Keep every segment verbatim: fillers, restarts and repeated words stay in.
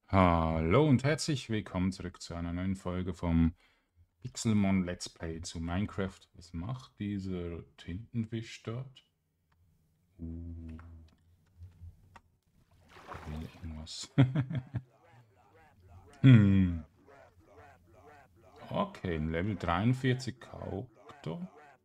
Hallo und herzlich willkommen zurück zu einer neuen Folge vom Pixelmon Let's Play zu Minecraft. Was macht dieser Tintenfisch dort? Uh, will irgendwas. hm. Okay, ein Level dreiundvierzig Charakter.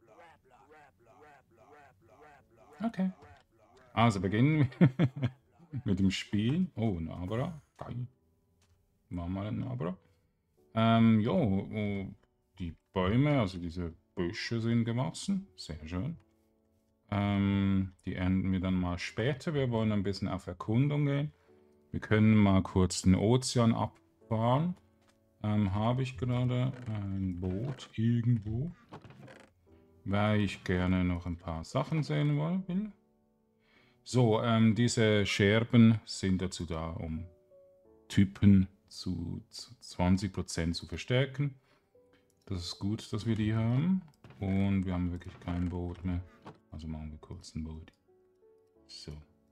Okay. Also beginnen wir mit dem Spiel. Oh, ein Abra. Geil. Machen wir einen Abra. Ähm, jo, oh, die Bäume, also diese Büsche sind gewachsen. Sehr schön. Ähm, die ernten wir dann mal später. Wir wollen ein bisschen auf Erkundung gehen. Wir können mal kurz den Ozean abfahren. Ähm, habe ich gerade ein Boot irgendwo, weil ich gerne noch ein paar Sachen sehen will. So, ähm, diese Scherben sind dazu da, um Typen zu, zu zwanzig Prozent zu verstärken. Das ist gut, dass wir die haben. Und wir haben wirklich kein Boot mehr. Also machen wir kurz ein Boot. So.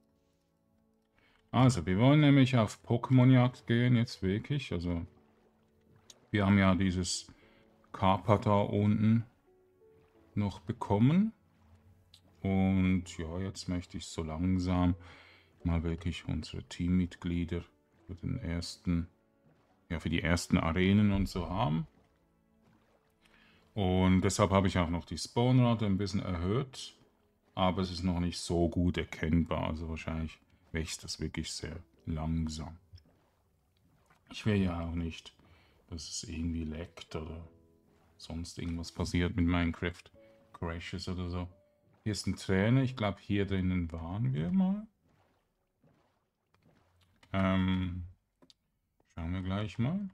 Also, wir wollen nämlich auf Pokémon-Jagd gehen, jetzt wirklich. Also, wir haben ja dieses Kappa da unten noch bekommen. Und ja, jetzt möchte ich so langsam mal wirklich unsere Teammitglieder für den ersten, ja, für die ersten Arenen und so haben. Und deshalb habe ich auch noch die Spawnrate ein bisschen erhöht. Aber es ist noch nicht so gut erkennbar. Also wahrscheinlich wächst das wirklich sehr langsam. Ich will ja auch nicht, dass es irgendwie leckt oder sonst irgendwas passiert mit Minecraft. Crashes oder so. Hier ist ein Trainer. Ich glaube, hier drinnen waren wir mal. Ähm, schauen wir gleich mal.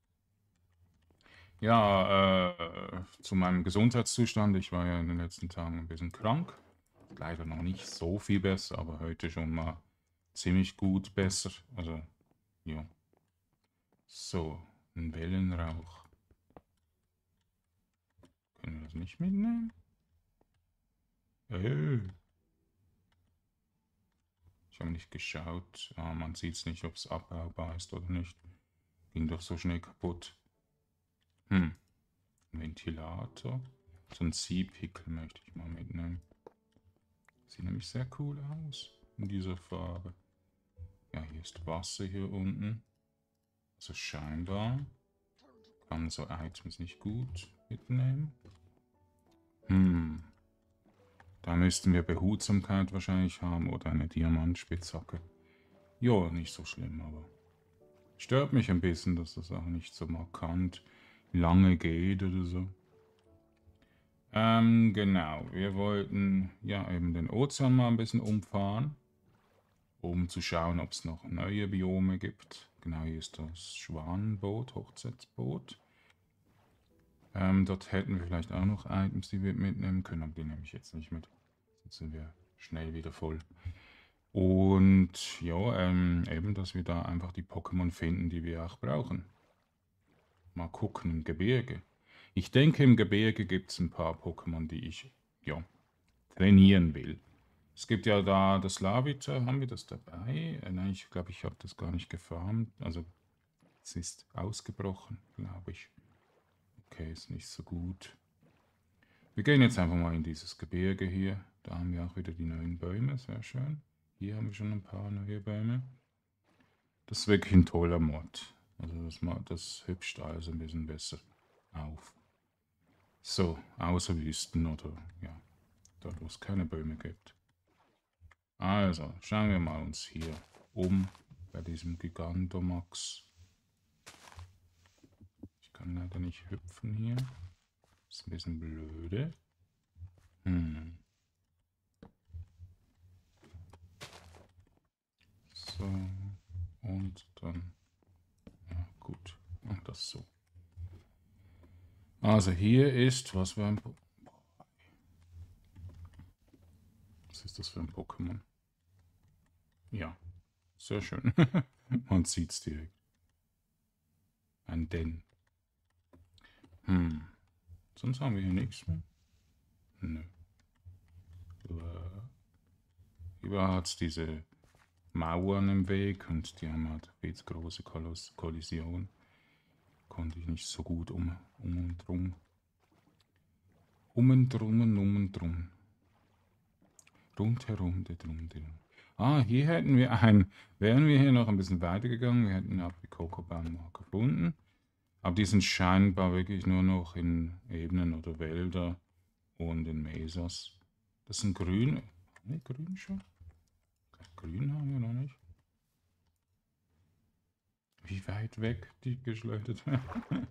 Ja, äh, zu meinem Gesundheitszustand. Ich war ja in den letzten Tagen ein bisschen krank. Leider noch nicht so viel besser, aber heute schon mal ziemlich gut besser. Also, ja. So, ein Wellenrauch. Können wir das nicht mitnehmen? Äh. Ich habe nicht geschaut. Ah, man sieht es nicht, ob es abbaubar ist oder nicht. Ging doch so schnell kaputt. Hm, ein Ventilator. So ein Sea-Pickel möchte ich mal mitnehmen. Sieht nämlich sehr cool aus in dieser Farbe. Ja, hier ist Wasser hier unten. Also scheinbar kann so Items nicht gut mitnehmen. Hm, da müssten wir Behutsamkeit wahrscheinlich haben oder eine Diamantspitzhacke. Jo, nicht so schlimm, aber stört mich ein bisschen, dass das auch nicht so markant lange geht oder so. Ähm, genau, wir wollten ja eben den Ozean mal ein bisschen umfahren, um zu schauen, ob es noch neue Biome gibt. Genau, hier ist das Schwanenboot, Hochzeitsboot. Ähm, dort hätten wir vielleicht auch noch Items, die wir mitnehmen können, aber die nehme ich jetzt nicht mit. Sonst sind wir schnell wieder voll. Und ja, ähm, eben, dass wir da einfach die Pokémon finden, die wir auch brauchen. Mal gucken im Gebirge. Ich denke, im Gebirge gibt es ein paar Pokémon, die ich, ja, trainieren will. Es gibt ja da das Lavita, haben wir das dabei? Äh, nein, ich glaube, ich habe das gar nicht gefarmt. Also, es ist ausgebrochen, glaube ich. Okay, ist nicht so gut. Wir gehen jetzt einfach mal in dieses Gebirge hier. Da haben wir auch wieder die neuen Bäume, sehr schön. Hier haben wir schon ein paar neue Bäume. Das ist wirklich ein toller Mod. Also das, das hübscht alles ein bisschen besser auf. So, außer Wüsten oder ja, dort wo es keine Bäume gibt. Also, schauen wir mal uns hier um bei diesem Gigantomax. Ich kann leider nicht hüpfen hier. Ist ein bisschen blöde. Hm. So, und dann, ja gut, mach das so. Also hier ist, was für ein, po was ist das für ein Pokémon? Ja, sehr schön. Man sieht es direkt. Ein Den. Hm. Sonst haben wir hier nichts mehr. Nö. Über hat es diese Mauern im Weg und die haben halt viel zu große Kollos Kollision. Konnte ich nicht so gut um, um und drum. Um und drum und um und drum. Rundherum, der drum, der drum. Ah, hier hätten wir ein, wären wir hier noch ein bisschen weiter gegangen, wir hätten auch die Kokobaum mal gefunden. Aber die sind scheinbar wirklich nur noch in Ebenen oder Wälder und in Mesas. Das sind grüne. Ne, grün schon? Grün haben wir noch nicht. Wie weit weg die geschleudert werden.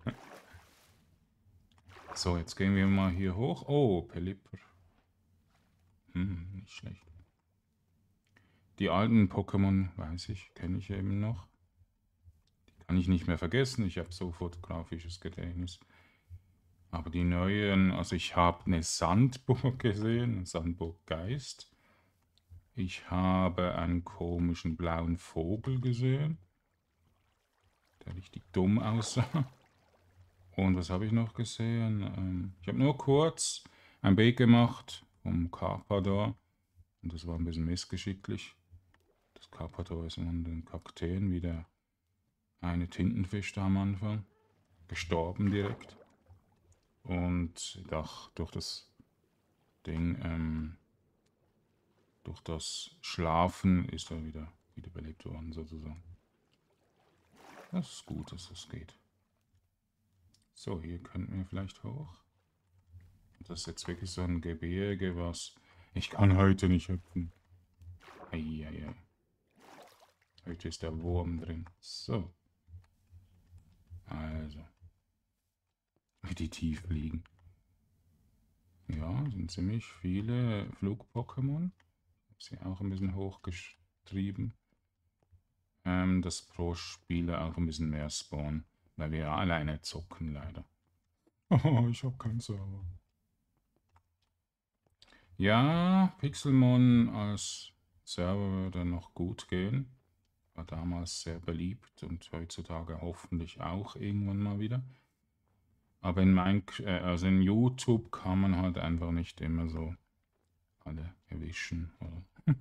So, jetzt gehen wir mal hier hoch. Oh, Pelipper. Hm, nicht schlecht. Die alten Pokémon, weiß ich, kenne ich eben noch. Die kann ich nicht mehr vergessen. Ich habe so fotografisches Gedächtnis. Aber die neuen, also ich habe eine Sandburg gesehen, einen Sandburggeist. Ich habe einen komischen blauen Vogel gesehen, der richtig dumm aussah. Und was habe ich noch gesehen? Ähm, ich habe nur kurz ein Bild gemacht vom Carpador. Und das war ein bisschen missgeschicklich. Das Carpador ist von den Kakteen wie der eine Tintenfisch da am Anfang. Gestorben direkt. Und doch, durch das Ding, ähm, durch das Schlafen ist er wieder wiederbelebt worden, sozusagen. Das ist gut, dass das geht. So, hier könnten wir vielleicht hoch. Das ist jetzt wirklich so ein Gebirge, was... Ich kann heute nicht hüpfen. Eieiei. Heute ist der Wurm drin. So. Also. Wie die tief liegen. Ja, sind ziemlich viele Flug-Pokémon. Hab sie auch ein bisschen hochgetrieben. Ähm, dass pro Spieler auch ein bisschen mehr spawnen. Weil wir ja alleine zocken, leider. Oh, ich hab keinen Server. Ja, Pixelmon als Server würde noch gut gehen. War damals sehr beliebt und heutzutage hoffentlich auch irgendwann mal wieder. Aber in, Minecraft, äh, also in YouTube kann man halt einfach nicht immer so alle erwischen. Oder?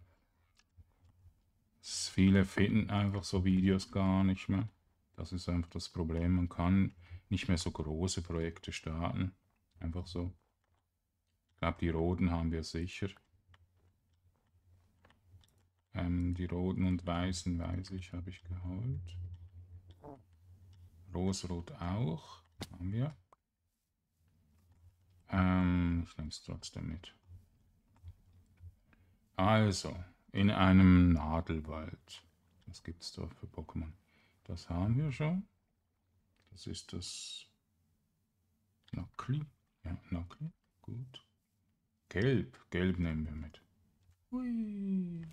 Viele finden einfach so Videos gar nicht mehr. Das ist einfach das Problem. Man kann nicht mehr so große Projekte starten. Einfach so. Ich glaube, die roten haben wir sicher. Ähm, die roten und weißen, weiß ich, habe ich geholt. Rosrot auch. Haben wir. Ähm, ich nehme es trotzdem mit. Also, in einem Nadelwald. Was gibt es da für Pokémon? Das haben wir schon. Das ist das Nacli. Ja, Nacli. Gut. Gelb. Gelb nehmen wir mit. Hui.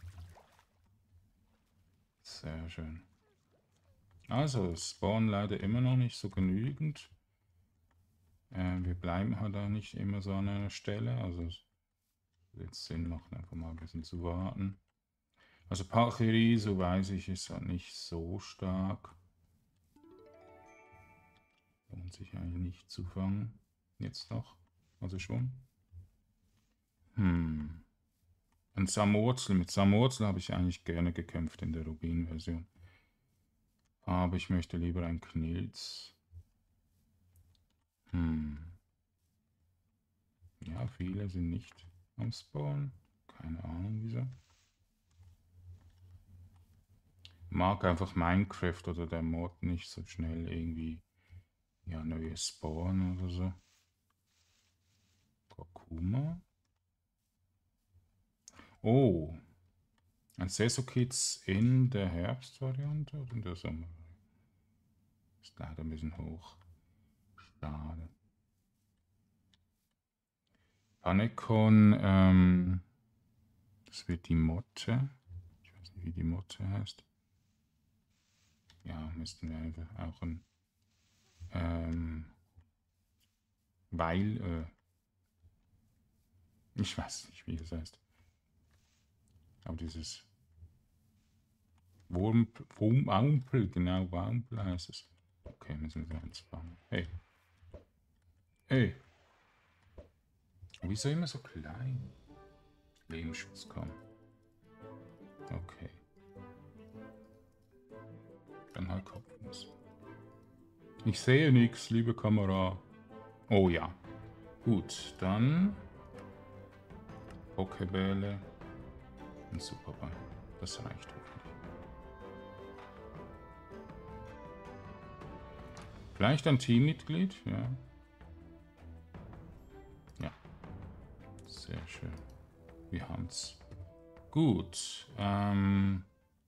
Sehr schön. Also, es spawnen leider immer noch nicht so genügend. Äh, wir bleiben halt da nicht immer so an einer Stelle. Also, es wird Sinn machen, einfach mal ein bisschen zu warten. Also, Pachiri, so weiß ich, ist halt nicht so stark. Lohnt sich eigentlich nicht zu fangen. Jetzt noch. Also schon. Hm. Ein Samurzel. Mit Samurzel habe ich eigentlich gerne gekämpft in der Rubin-Version. Aber ich möchte lieber ein Knilz. Hm. Ja, viele sind nicht am Spawn. Keine Ahnung wieso. Mag einfach Minecraft oder der Mod nicht so schnell irgendwie ja, neue Spawn oder so. Kurkuma. Oh. Ein Sesokids in der Herbstvariante oder in der Sommer? Ist leider ein bisschen hoch. Schade. Panekon, ähm, das wird die Motte. Ich weiß nicht, wie die Motte heißt. Ja, müssten wir einfach auch ein, ähm, weil, äh, ich weiß nicht, wie das heißt. Aber dieses Wurm, Wampel, genau, Wampel heißt es. Okay, müssen wir eins fangen. Hey. Hey. Wieso immer so klein? Lebensschutz, komm. Okay. Dann halt Kopfnuss. Ich sehe nichts, liebe Kamera. Oh ja. Gut, dann Pokebälle und Superball. Das reicht hoffentlich. Vielleicht ein Teammitglied, ja. Ja. Sehr schön. Wir haben's. Gut. Ähm.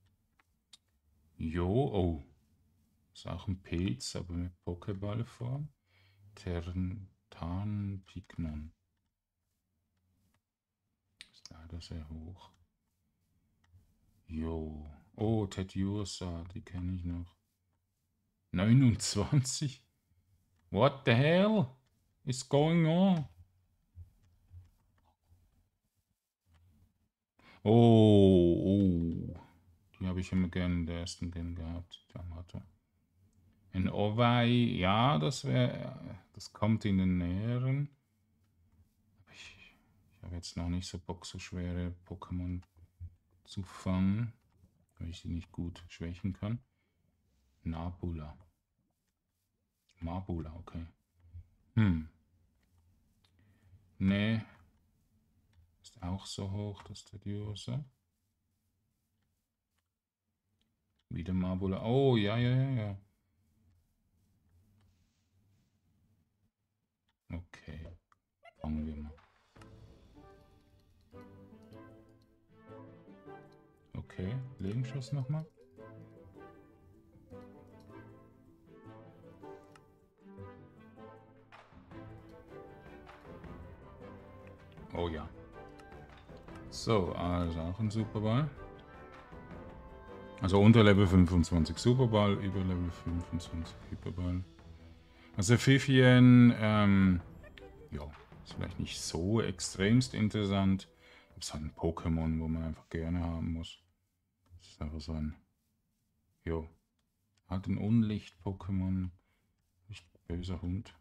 Jo, oh. Ist auch ein Pilz, aber mit Pokéball-Form. Tarnpignon. Ist leider sehr hoch. Jo. Oh, Teddiursa, die kenne ich noch. neunundzwanzig? What the hell is going on? Oh, oh. Die habe ich immer gerne in der ersten Game gehabt. Yamato. Ein Owei, ja, das wäre, das kommt in den Näheren. Ich, ich habe jetzt noch nicht so Bock, so schwere Pokémon zu fangen, weil ich sie nicht gut schwächen kann. Nabula. Mabula, okay. Hm. Nee. Ist auch so hoch, das Teddiursa. Wieder Mabula. Oh, ja, ja, ja, ja. Okay. Fangen wir mal. Okay, Legenschuss nochmal. Oh ja. So, also auch ein Superball. Also unter Level fünfundzwanzig Superball, über Level fünfundzwanzig Hyperball. Also Pfiffian, ähm, ja, ist vielleicht nicht so extremst interessant. Es ist halt ein Pokémon, wo man einfach gerne haben muss. Das ist einfach so ein, jo, halt ein Unlicht-Pokémon. Nicht böser Hund.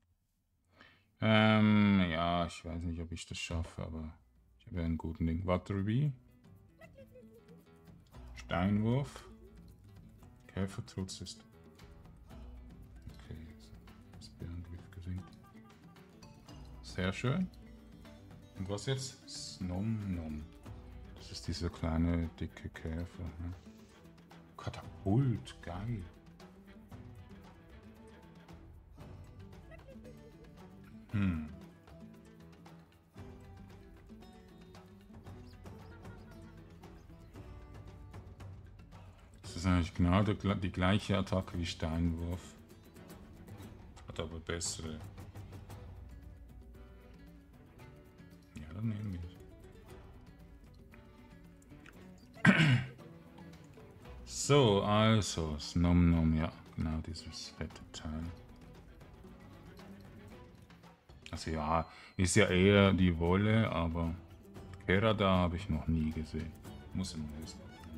Ähm, ja, ich weiß nicht, ob ich das schaffe, aber ich habe einen guten Ding. Waterby. Steinwurf. Käfertrutz ist. Okay, das Bärengriff geringt. Sehr schön. Und was jetzt? Snom Nom. Das ist dieser kleine, dicke Käfer. Ne? Katapult, geil. Hm. Das ist eigentlich genau die, die gleiche Attacke wie Steinwurf. Hat aber bessere. Ja, dann nehmen wir es. So, also, Snom Nom, ja, genau dieses fette Teil. Also ja, ist ja eher die Wolle, aber Kerada habe ich noch nie gesehen. Muss im Rest.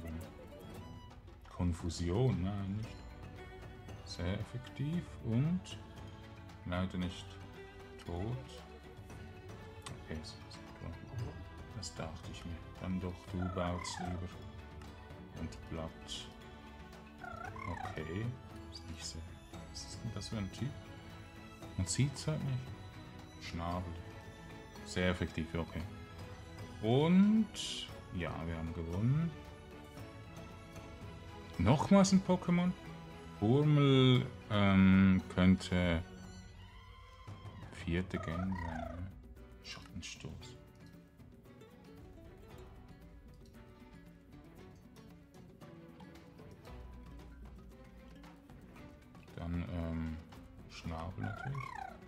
Konfusion, nein, nicht. Sehr effektiv und leider nicht tot. Okay, so ist klar. Das dachte ich mir. Dann doch du baut's lieber. Und Blatt. Okay. Ist nicht sehr. Was ist denn das für ein Typ? Man sieht's halt nicht. Schnabel. Sehr effektiv, okay. Und ja, wir haben gewonnen. Nochmals ein Pokémon. Urmel ähm, könnte vierte Gen sein. Schattenstoß. Dann ähm, Schnabel natürlich.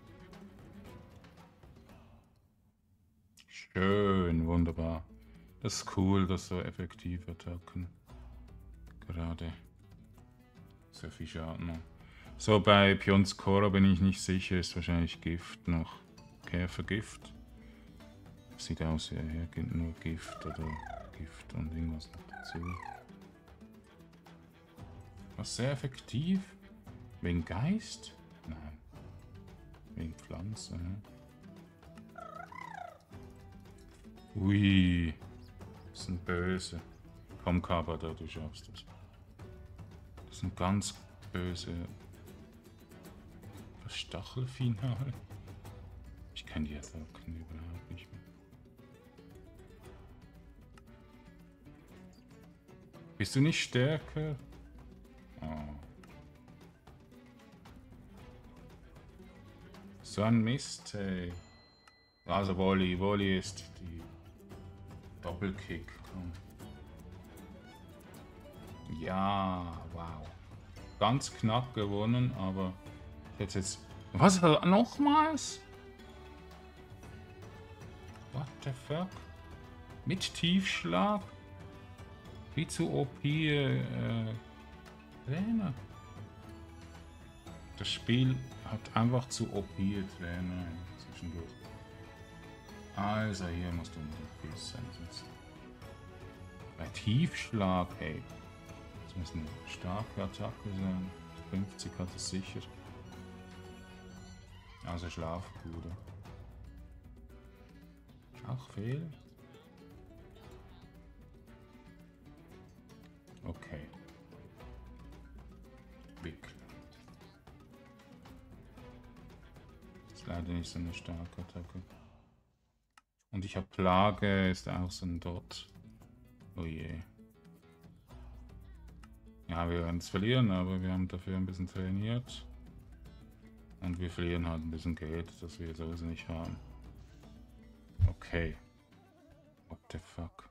Schön, wunderbar. Das ist cool, dass so effektive Attacken gerade sehr viel Schaden machen. So, bei Pionskora bin ich nicht sicher, ist wahrscheinlich Gift noch. Käfergift. Sieht aus, wie er gibt nur Gift oder Gift und irgendwas noch dazu. Was sehr effektiv? Wegen Geist? Nein. Wegen Pflanze. Ui. Das sind böse. Komm, Kabada, du schaffst das. Das sind ganz böse Stachelfinale. Ich kenne die Attacken überhaupt nicht mehr. Bist du nicht stärker? Oh. So ein Mist, ey. Also Volley, Volley ist die Doppelkick. Komm. Ja, wow. Ganz knapp gewonnen, aber jetzt jetzt... Was? Nochmals? What the fuck? Mit Tiefschlag? Wie zu O P äh, Trainer. Das Spiel hat einfach zu O P Trainer zwischendurch. Also hier musst du einen Biss einsetzen. Bei Tiefschlag, ey. Das muss eine starke Attacke sein. fünfzig hat es sicher. Also Schlafbude. Auch fehl. Okay. Wickel. Das ist leider nicht so eine starke Attacke. Und ich habe Plage, ist auch so ein Dot. Oh je. Ja, wir werden es verlieren, aber wir haben dafür ein bisschen trainiert. Und wir verlieren halt ein bisschen Geld, das wir sowieso nicht haben. Okay. What the fuck?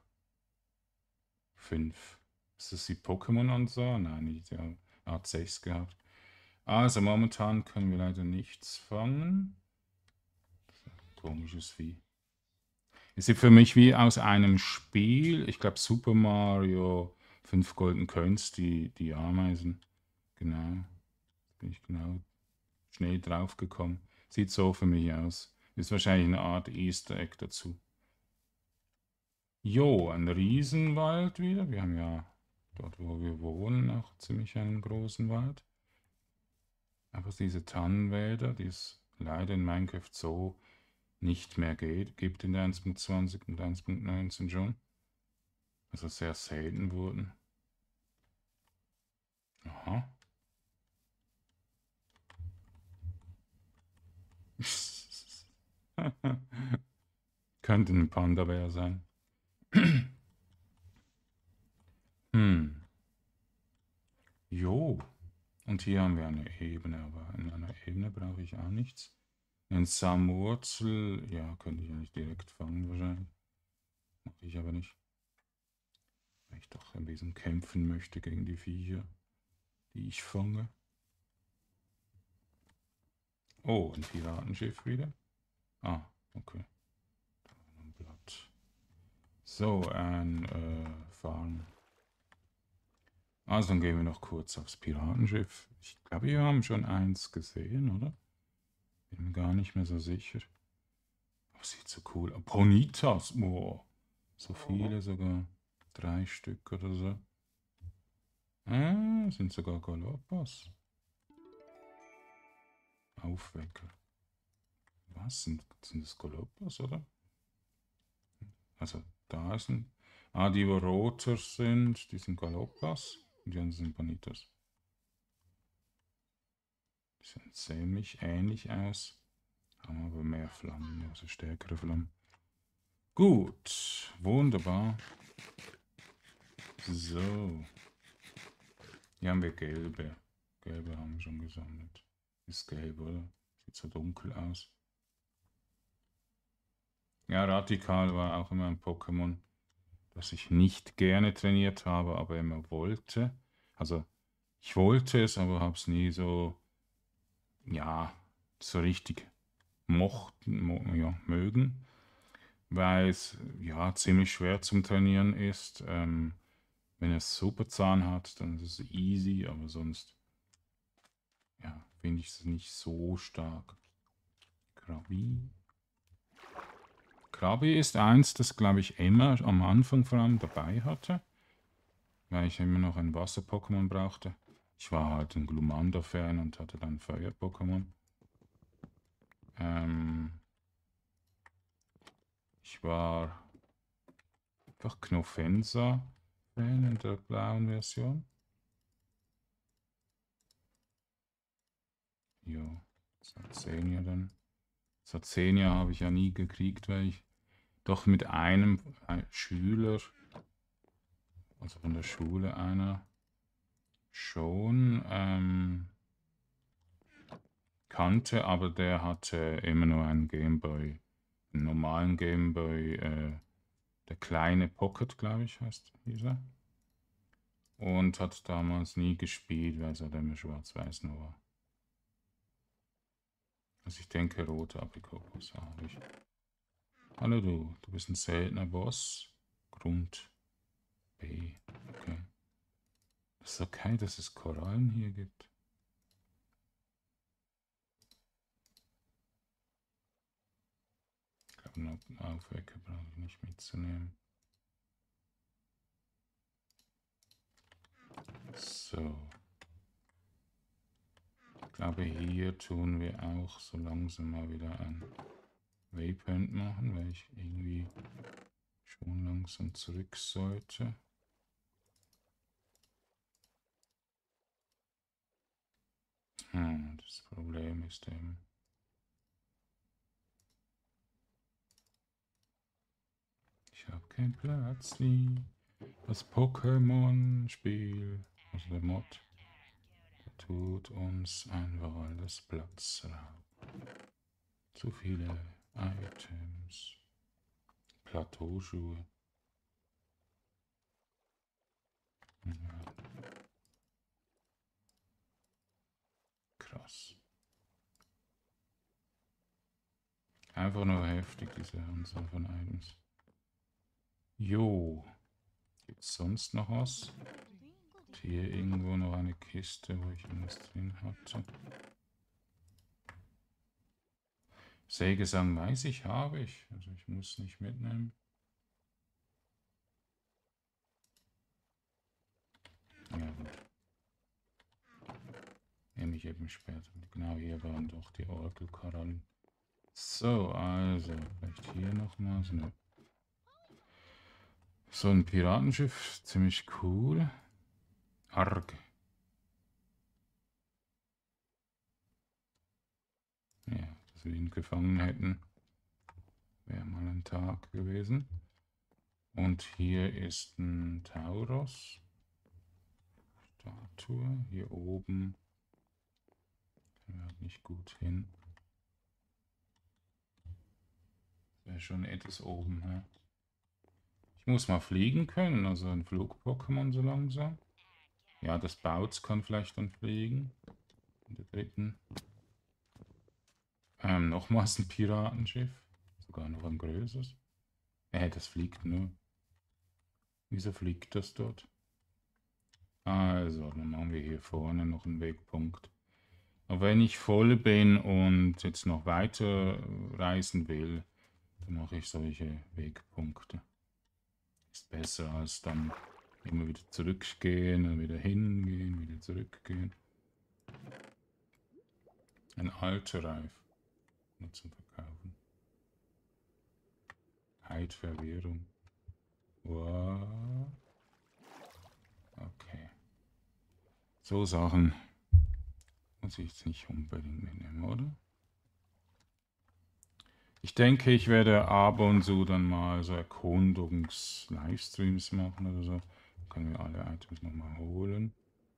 fünf. Ist das die Pokémon und so? Nein, nicht. Ja, er hat sechs gehabt. Also momentan können wir leider nichts fangen. Komisches Vieh. Es sieht für mich wie aus einem Spiel. Ich glaube Super Mario, fünf Golden Coins, die, die Ameisen. Genau. Bin ich genau schnell drauf gekommen. Sieht so für mich aus. Ist wahrscheinlich eine Art Easter Egg dazu. Jo, ein Riesenwald wieder. Wir haben ja dort, wo wir wohnen, auch ziemlich einen großen Wald. Aber diese Tannenwälder, die es leider in Minecraft so nicht mehr geht, gibt in der eins Punkt zwanzig und eins Punkt neunzehn schon. Also sehr selten wurden. Aha. Könnte ein Panda-Bär sein. hm. Jo. Und hier haben wir eine Ebene, aber in einer Ebene brauche ich auch nichts. Ein Samwurzel, ja, könnte ich ja nicht direkt fangen wahrscheinlich. Mache ich aber nicht. Weil ich doch ein bisschen kämpfen möchte gegen die Viecher, die ich fange. Oh, ein Piratenschiff wieder. Ah, okay. Ein Blatt. So, ein äh, Farm. Also dann gehen wir noch kurz aufs Piratenschiff. Ich glaube, wir haben schon eins gesehen, oder? Bin mir gar nicht mehr so sicher. Oh, sieht so cool aus. Ponitas, wow. So viele, sogar drei Stück oder so. Ah, sind sogar Galopas. Aufwecker. Was? Sind, sind das Galopas, oder? Also, da ist ein... Ah, die, wo roter sind, die sind Galopas. Und die anderen sind Bonitas. Die sehen ziemlich ähnlich aus. Haben aber mehr Flammen, also stärkere Flammen. Gut, wunderbar. So. Hier haben wir gelbe. Gelbe haben wir schon gesammelt. Ist gelb, oder? Sieht so dunkel aus. Ja, Radikal war auch immer ein Pokémon, das ich nicht gerne trainiert habe, aber immer wollte. Also, ich wollte es, aber habe es nie so, ja, so richtig mochten, mo ja, mögen. Weil es, ja, ziemlich schwer zum Trainieren ist. Ähm, wenn es Superzahn hat, dann ist es easy, aber sonst, ja, finde ich es nicht so stark. Krabi. Krabi ist eins, das glaube ich immer am Anfang vor allem dabei hatte, weil ich immer noch ein Wasser-Pokémon brauchte. Ich war halt ein Glumanda-Fan und hatte dann Feuer-Pokémon. Ähm, ich war einfach Knofensa-Fan in der blauen Version. Sarzenia dann. Sarzenia habe ich ja nie gekriegt, weil ich doch mit einem Schüler, also von der Schule einer, schon ähm, kannte, aber der hatte immer nur einen Gameboy, einen normalen Gameboy, äh, der kleine Pocket, glaube ich, heißt dieser. Und hat damals nie gespielt, weil es halt immer schwarz-weiß nur war. Also ich denke, rote Aprikokos habe ich. Hallo du, du bist ein seltener Boss. Grund B. Okay. Das ist okay, dass es Korallen hier gibt. Ich glaube, einen Aufwecker brauche ich nicht mitzunehmen. So. Ich glaube, hier tun wir auch so langsam mal wieder ein Waypoint machen, weil ich irgendwie schon langsam zurück sollte. Hm, das Problem ist eben, ich habe keinen Platz wie das Pokémon-Spiel. Also der Mod, der tut uns einfach alles Platz rauben. Zu viele Items. Plateauschuhe. Ja. Krass. Einfach nur heftig, diese Anzahl von Items. Jo. Gibt's sonst noch was? Hier irgendwo noch eine Kiste, wo ich irgendwas drin hatte. Sägesang weiß ich, habe ich. Also ich muss nicht mitnehmen. Ja gut. Nehme ich eben später. Genau, hier waren doch die Orgelkorallen. So, also, vielleicht hier nochmal so, eine, so ein Piratenschiff. Ziemlich cool. Arg. Ja, dass wir ihn gefangen hätten. Wäre mal ein Tag gewesen. Und hier ist ein Tauros. Statue. Hier oben. Können wir halt nicht gut hin. Wäre schon etwas oben, ja. Ich muss mal fliegen können, also ein Flug-Pokémon so langsam. Ja, das Bautz kann vielleicht dann fliegen. In der dritten. Ähm, nochmals ein Piratenschiff. Sogar noch ein größeres. Äh, das fliegt nur. Wieso fliegt das dort? Also, dann machen wir hier vorne noch einen Wegpunkt. Aber wenn ich voll bin und jetzt noch weiter reisen will, dann mache ich solche Wegpunkte. Ist besser als dann immer wieder zurückgehen und wieder hingehen, wieder zurückgehen. Ein alter Reif. Nur zum Verkaufen. Heidverwirrung. Wow. Okay. So Sachen muss ich jetzt nicht unbedingt mitnehmen, oder? Ich denke, ich werde ab und zu dann mal so Erkundungs-Livestreams machen oder so. Dann können wir alle Items nochmal holen.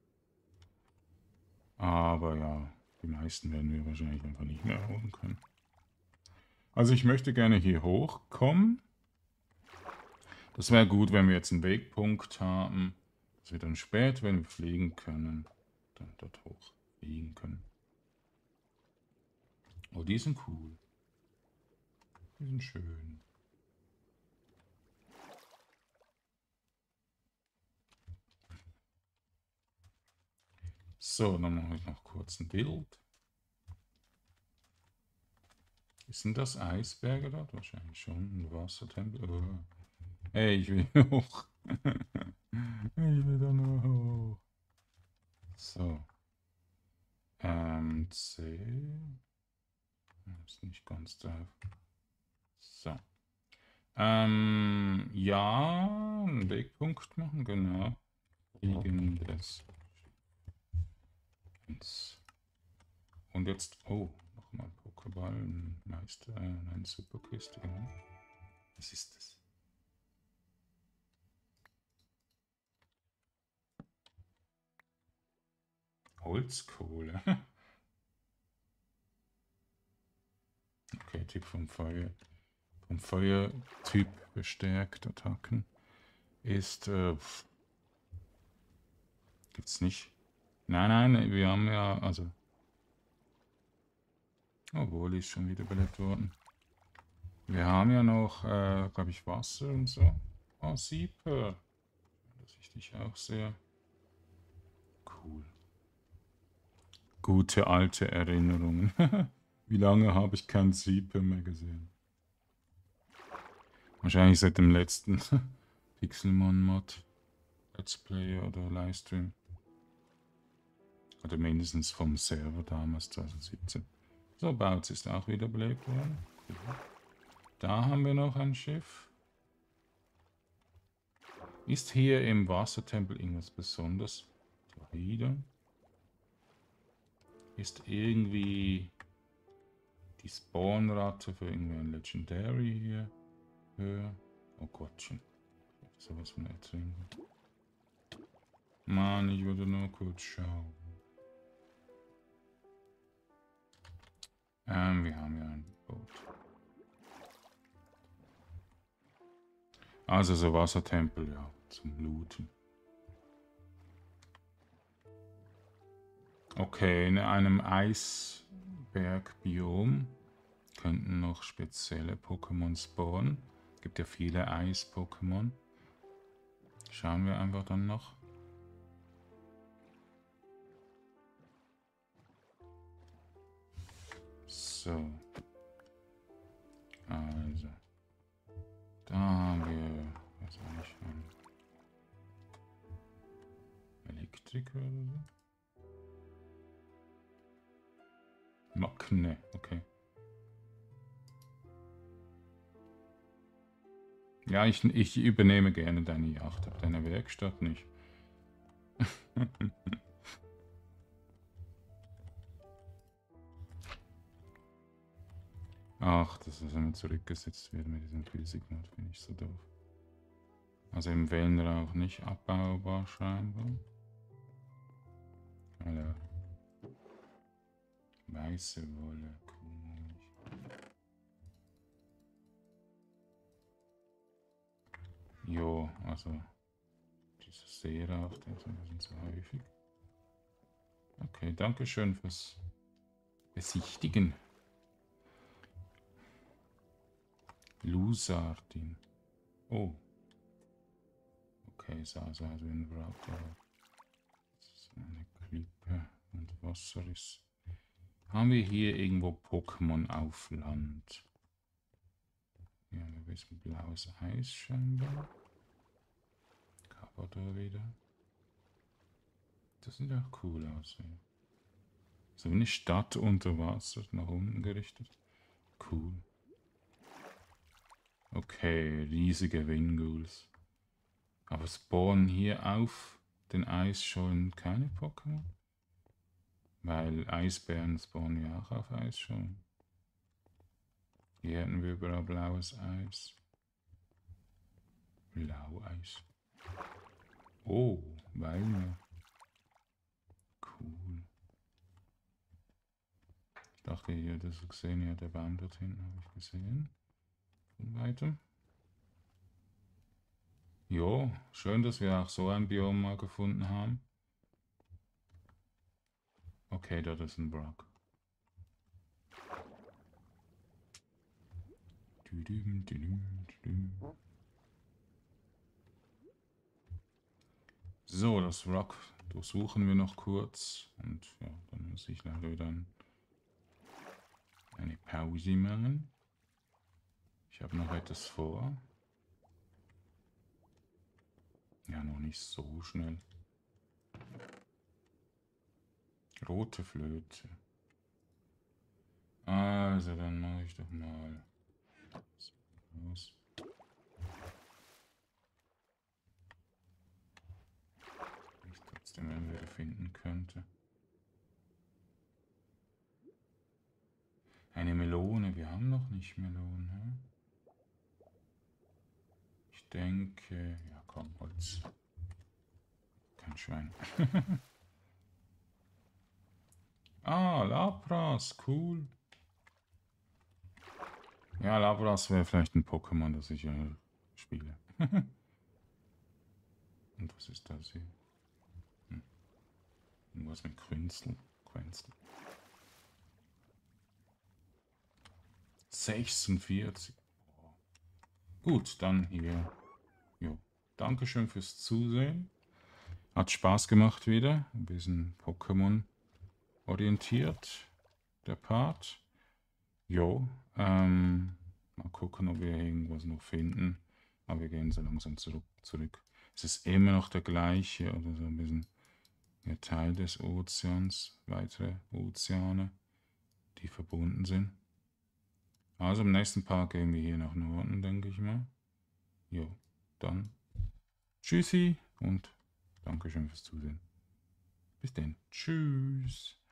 Aber ja, die meisten werden wir wahrscheinlich einfach nicht mehr holen können. Also ich möchte gerne hier hochkommen. Das wäre gut, wenn wir jetzt einen Wegpunkt haben, dass wir dann später, wenn wir fliegen können, dann dort hoch fliegen können. Oh, die sind cool. Die sind schön. So, dann mache ich noch kurz ein Bild. Sind das Eisberge dort? Wahrscheinlich schon. Ein Wassertempel. Oh. Hey, ich will hoch. Ich will da nur hoch. So. Ähm, C. Ist nicht ganz drauf. So. Ähm, ja, einen Wegpunkt machen, genau. Gegen das. Und jetzt, oh, noch Ball, ein Meister, äh, eine Superkiste. Ja. Was ist das? Holzkohle. Okay, Typ vom Feuer. Vom Feuertyp bestärkt Attacken ist. Äh, gibt's nicht. Nein, nein, wir haben ja. Also. Obwohl, ist schon wieder belebt worden. Wir haben ja noch, äh, glaube ich, Wasser und so. Oh, Sieper. Das ich dich auch sehr. Cool. Gute alte Erinnerungen. Wie lange habe ich keinen Sieper mehr gesehen? Wahrscheinlich seit dem letzten Pixelmon-Mod. Let's Play oder Livestream. Oder mindestens vom Server damals, zwanzig siebzehn. So, Bautz ist auch wieder belebt worden. Da haben wir noch ein Schiff. Ist hier im Wassertempel irgendwas Besonderes? Wieder. Ist irgendwie die Spawnrate für irgendwie ein Legendary hier höher? Oh Gottchen. Sowas von ertrinken. Mann, ich würde nur kurz schauen. Ähm, wir haben ja ein Boot. Also so Wassertempel, ja, zum Looten. Okay, in einem Eisbergbiom könnten noch spezielle Pokémon spawnen. Es gibt ja viele Eis-Pokémon. Schauen wir einfach dann noch. So. Also. Da haben wir, was eigentlich ein Elektriker oder so? Makne, okay. Ja, ich, ich übernehme gerne deine Yacht, aber deine Werkstatt nicht. Ach, dass es immer zurückgesetzt wird mit diesem Physikmod, finde ich so doof. Also im Wellenrauch nicht abbaubar scheinbar. Hallo. Weiße Wolle, komisch. Jo, also dieser Seerauch, der ist ein bisschen zu häufig. Okay, danke schön fürs Besichtigen. Lusardin. Oh. Okay, sah so aus wie ein Wrack. Das ist eine Klippe und Wasser ist. Haben wir hier irgendwo Pokémon auf Land? Ja, ein bisschen blaues Eis scheinbar. Kabador wieder. Das sieht auch cool aus. Ja. So wie eine Stadt unter Wasser, nach unten gerichtet. Cool. Okay, riesige Winguls. Aber spawnen hier auf den Eisschollen keine Pokémon? Weil Eisbären spawnen ja auch auf Eisschollen. Hier hätten wir überall blaues Eis. Blaueis. Oh, Weine. Cool. Ich dachte, ihr das gesehen, ja, der Baum dort hinten habe ich gesehen. Von weitem. Jo, schön, dass wir auch so ein Biom mal gefunden haben. Okay, dort ist ein Brock. So, das Rock durchsuchen wir noch kurz. Und ja, dann muss ich leider wieder eine Pause machen. Ich habe noch etwas vor. Ja, noch nicht so schnell. Rote Flöte. Also, dann mache ich doch mal los. Ich trotzdem entweder finden könnte. Eine Melone. Wir haben noch nicht Melonen. Hä? Ich denke... Ja, komm, Holz. Kein Schwein. Ah, Lapras. Cool. Ja, Lapras wäre vielleicht ein Pokémon, das ich äh, spiele. Und was ist das hier? Hm. Irgendwas mit Quinzel. Quinzel. sechsundvierzig. Oh. Gut, dann hier. Jo. Dankeschön fürs Zusehen. Hat Spaß gemacht wieder. Ein bisschen Pokémon orientiert. Der Part. Jo. Ähm, mal gucken, ob wir irgendwas noch finden. Aber wir gehen so langsam zurück. zurück. Es ist immer noch der gleiche oder so ein bisschen der Teil des Ozeans. Weitere Ozeane, die verbunden sind. Also im nächsten Part gehen wir hier nach Norden, denke ich mal. Jo, dann tschüssi und Dankeschön fürs Zusehen. Bis dann. Tschüss.